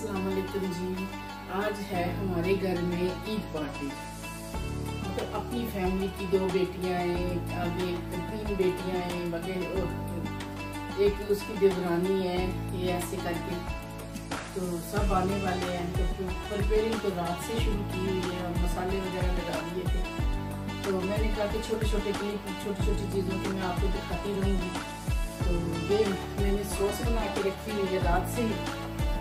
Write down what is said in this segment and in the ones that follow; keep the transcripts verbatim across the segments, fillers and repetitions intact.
अस्सलाम वालेकुम जी। आज है हमारे घर में ईद पार्टी। तो अपनी फैमिली की दो बेटियां हैं, आगे तीन बेटियां हैं, बगैर एक उसकी देवरानी है, ये ऐसे करके तो सब आने वाले हैं। तो प्रिपेयरिंग तो रात से शुरू की हुई है और मसाले वगैरह लगा दिए थे। तो मैंने कहा कि छोटे छोटे क्लिप छोटी छोटी चीज़ों की मैं आपको दिखाती रहूँगी। तो ये मैंने सॉस बना के रखी हुई है रात से ही।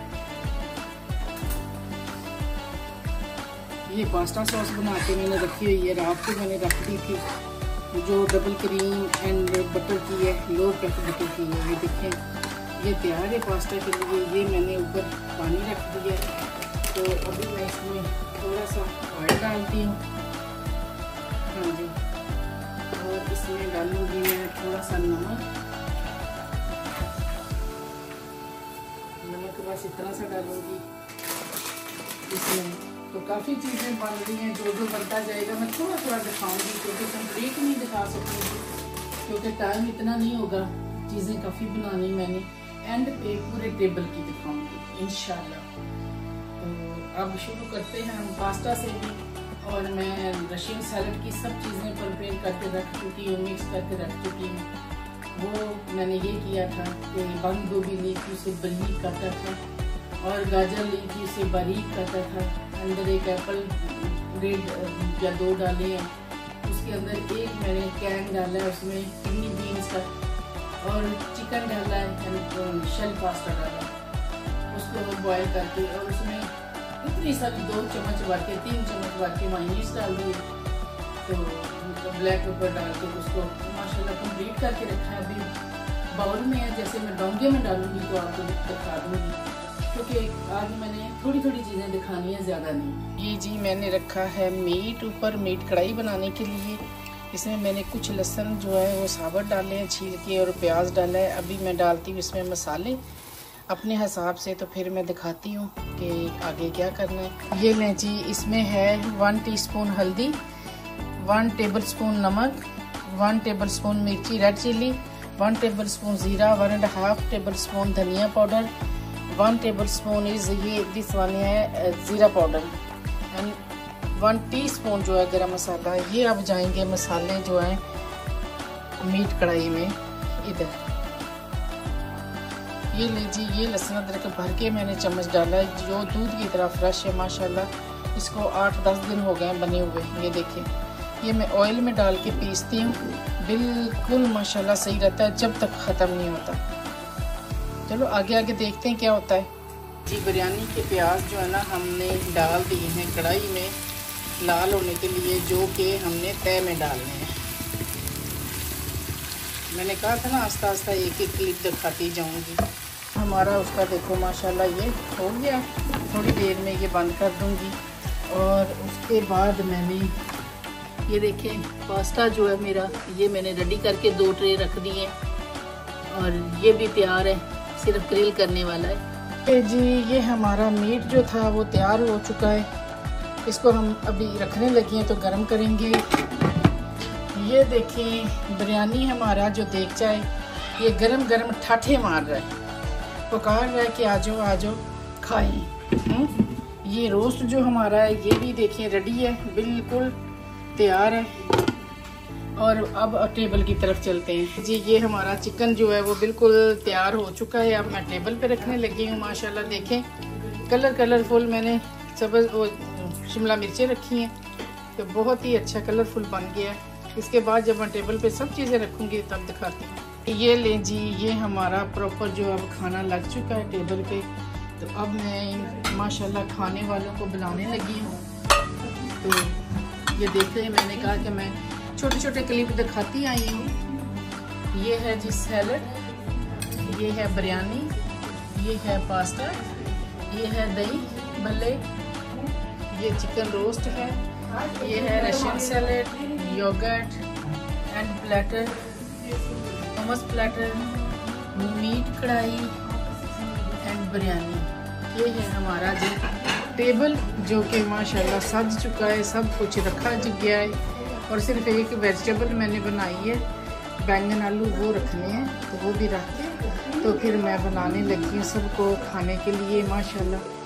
ये पास्ता सॉस बना के मैंने रखी हुई है, रात को मैंने रख दी थी, जो डबल क्रीम एंड बटर की है, लो पैक बटर की है। ये देखें ये तैयार है पास्ता के लिए। ये मैंने ऊपर पानी रख दिया है। तो अभी मैं इसमें थोड़ा सा ऑयल डालती हूँ। हाँ जी, और इसमें डालूंगी मैं थोड़ा सा नमक। नमक बस इतना सा डालूंगी इसमें। तो काफ़ी चीज़ें बन रही हैं, जो जो बनता जाएगा मैं थोड़ा थोड़ा दिखाऊंगी, क्योंकि कंप्लीट नहीं दिखा सकूँगी क्योंकि टाइम इतना नहीं होगा। चीज़ें काफ़ी बनानी मैंने एंड पे पूरे टेबल की दिखाऊंगी इंशाल्लाह। तो अब शुरू करते हैं हम पास्ता से भी। और मैं रशियन सैलड की सब चीज़ें प्रिपेयर करके रख चुकी हूँ, मिक्स करके रख चुकी हूँ। वो मैंने ये किया था कि बंद गोभी ली थी, उसे बारीक काटा था, और गाजर ली थी, उसे बारीक काटा था। अंदर एक एप्पल ग्रेड या दो डाले हैं। उसके अंदर एक मैंने कैन डाला है, उसमें किडनी बीन्स का, और चिकन डाला है, शेल पास्ता डाला, उसको बॉयल करके, और उसमें इतनी सारी दो चम्मच भर के तीन चम्मच भर के मायोनीज डाल दिए। तो ब्लैक पेपर डाल के उसको माशाल्लाह कंप्लीट करके रखा है। अभी बाउल में है, जैसे मैं डोंगे में डालूंगी तो आपको दिखा दूँगी, क्योंकि आज मैंने थोड़ी थोड़ी चीज़ें दिखानी है, ज़्यादा नहीं। ये जी मैंने रखा है मीट ऊपर, मीट कढ़ाई बनाने के लिए। इसमें मैंने कुछ लहसुन जो है वो साबुत डाले हैं छील के, और प्याज डाला है। अभी मैं डालती हूँ इसमें मसाले अपने हिसाब से, तो फिर मैं दिखाती हूँ कि आगे क्या करना है। ये लें जी, इसमें है वन टीस्पून हल्दी, वन टेबल स्पून नमक, वन टेबल स्पून मिर्ची red chilli, one table spoon ज़ीरा, one and half table spoon धनिया powder, one table spoon is ये दिस वन है ज़ीरा पाउडर, एंड वन टीस्पून जो है गरम मसाला। ये अब जाएंगे मसाले जो हैं मीट कढ़ाई में इधर। ये लीजिए, ये लहसुन अदरक भर के मैंने चम्मच डाला है, जो दूध की तरह फ्रेश है माशाल्लाह। इसको आठ दस दिन हो गए बने हुए। ये देखिए, ये मैं ऑयल में डाल के पीसती हूँ, बिल्कुल माशाल्लाह सही रहता है जब तक ख़त्म नहीं होता। चलो आगे आगे देखते हैं क्या होता है जी। बिरयानी के प्याज जो है ना हमने डाल दिए हैं कढ़ाई में लाल होने के लिए, जो कि हमने तय में डालने हैं। मैंने कहा था ना आस्ता आस्ता एक एक क्लिप दिखाती जाऊंगी। हमारा उसका देखो माशाल्लाह ये हो गया। थोड़ी देर में ये बंद कर दूंगी, और उसके बाद मैंने ये देखें पास्ता जो है मेरा, ये मैंने रेडी करके दो ट्रे रख दिए, और ये भी तैयार है, सिर्फ ग्रिल करने वाला है जी। ये हमारा मीट जो था वो तैयार हो चुका है। इसको हम अभी रखने लगे हैं तो गर्म करेंगे। ये देखिए बिरयानी हमारा जो देगचा है ये गरम गरम ठाठे मार रहा है, पुकार रहा है कि आ जाओ आ जाओ खाएं। ये रोस्ट जो हमारा है ये भी देखिए रेडी है, बिल्कुल तैयार है। और अब टेबल की तरफ चलते हैं जी। ये हमारा चिकन जो है वो बिल्कुल तैयार हो चुका है। अब मैं टेबल पे रखने लगी हूँ। माशाल्लाह देखें कलर कलरफुल मैंने सब वो शिमला मिर्चें रखी हैं, तो बहुत ही अच्छा कलरफुल बन गया है। इसके बाद जब मैं टेबल पे सब चीज़ें रखूँगी तब दिखाती हूँ। ये लें जी, ये हमारा प्रॉपर जो अब खाना लग चुका है टेबल पे। तो अब मैं माशाल्लाह खाने वालों को बुलाने लगी हूँ। तो ये देखें, मैंने कहा कि मैं छोटे छोटे क्लिप दिखाती आई हूँ। ये है जी सैलड, ये है बिरयानी, ये है पास्ता, ये है दही भल्ले, ये चिकन रोस्ट है, ये है Russian salad, yogurt and platter, hummus platter, meat कढ़ाई एंड बिरयानी। ये है हमारा जी टेबल, जो कि माशाल्लाह सज चुका है, सब कुछ रखा गया है। और सिर्फ एक वेजिटेबल मैंने बनाई है, बैंगन आलू, वो रखने हैं, तो वो भी रख के तो फिर मैं बनाने लगी हूँ सबको खाने के लिए। माशाल्लाह